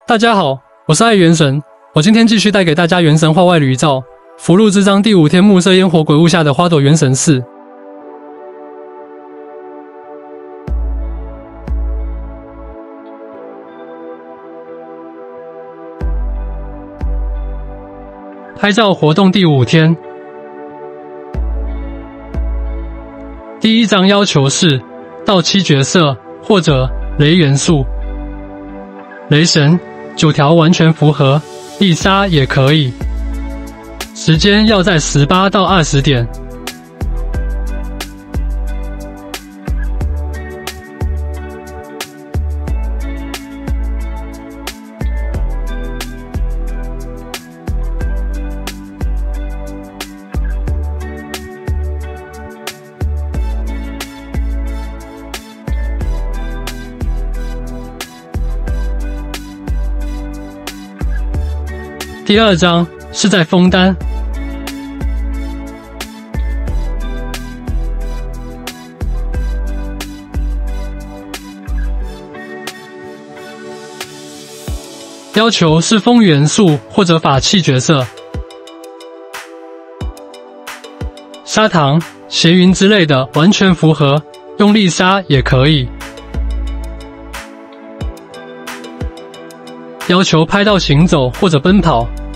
大家好，我是爱元神，我今天继续带给大家原神画外旅照福禄之章第5天暮色烟火鬼物下的花朵原神4。拍照活动第5天，第1章要求是到7角色或者雷元素，雷神9条完全符合，丽莎也可以。时间要在18到20点。第2章是在枫丹，要求是风元素或者法器角色，砂糖、咸云之类的完全符合，用丽莎也可以。要求拍到行走或者奔跑，